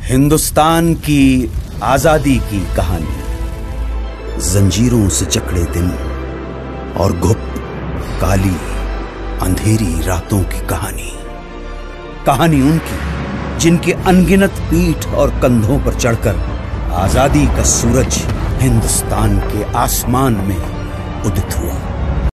हिंदुस्तान की आजादी की कहानी, जंजीरों से जकड़े दिन और गुप्त काली अंधेरी रातों की कहानी। कहानी उनकी जिनके अनगिनत पीठ और कंधों पर चढ़कर आजादी का सूरज हिंदुस्तान के आसमान में उदित हुआ।